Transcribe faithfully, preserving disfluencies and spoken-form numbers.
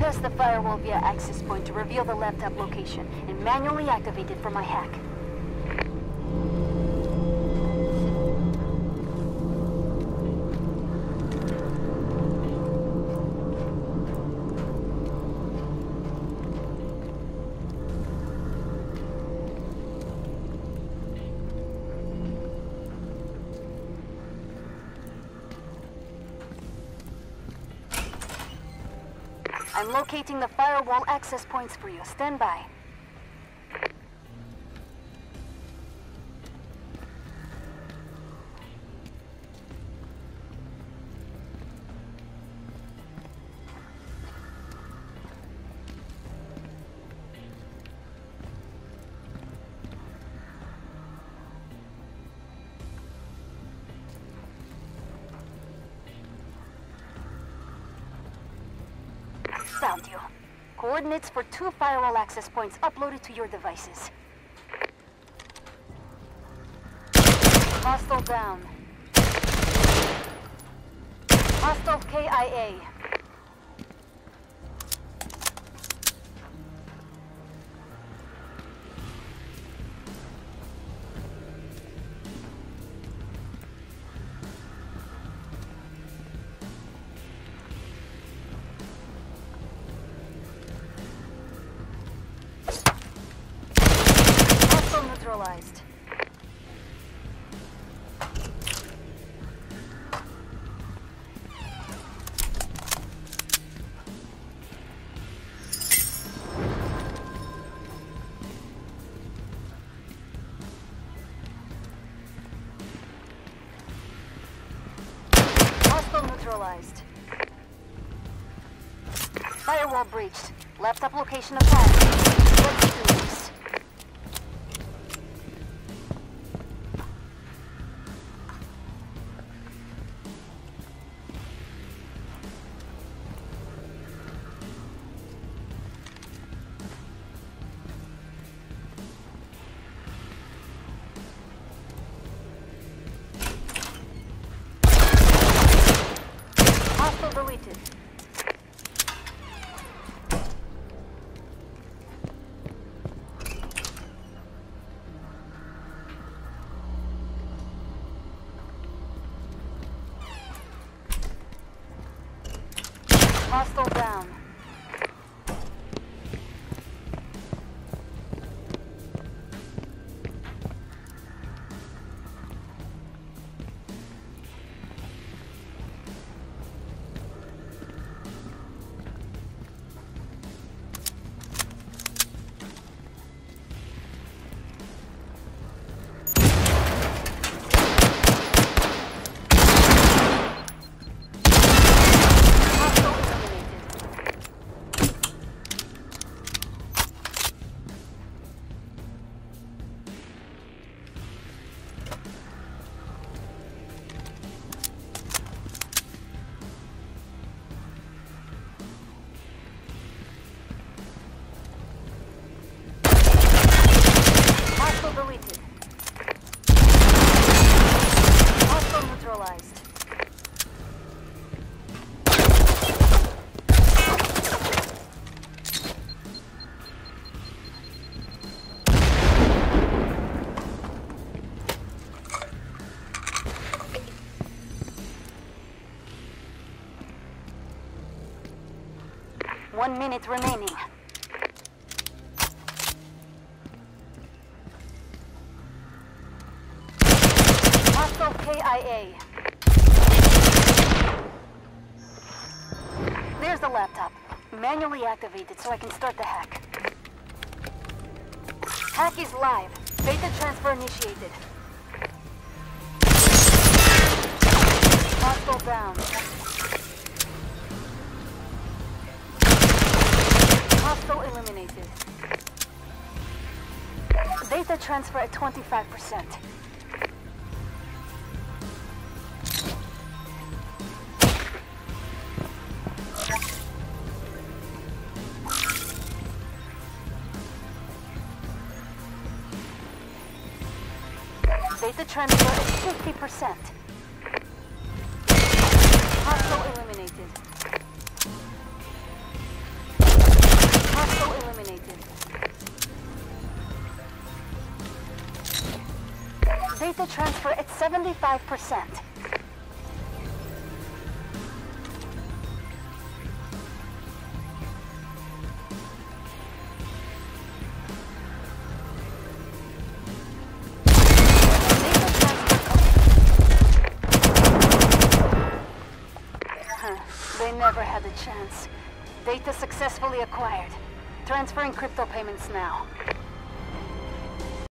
Bypass the firewall via access point to reveal the laptop location and manually activate it for my hack. I'm locating the firewall access points for you. Stand by. Found you. Coordinates for two firewall access points uploaded to your devices. Hostile down. Hostile K I A. Neutralized. Hostile neutralized. Firewall breached. Laptop location applied. Let's do this. Deleted. Hostile down. Deleted. Hostile neutralized. One minute remaining. Hostile K I A. There's the laptop. Manually activated so I can start the hack. Hack is live. Data transfer initiated. Hostile down. Hostile eliminated. Data transfer at twenty-five percent. Data transfer at fifty percent. Hostile eliminated. Data transfer at seventy-five percent. They never had a chance. Data successfully acquired. Transferring crypto payments now.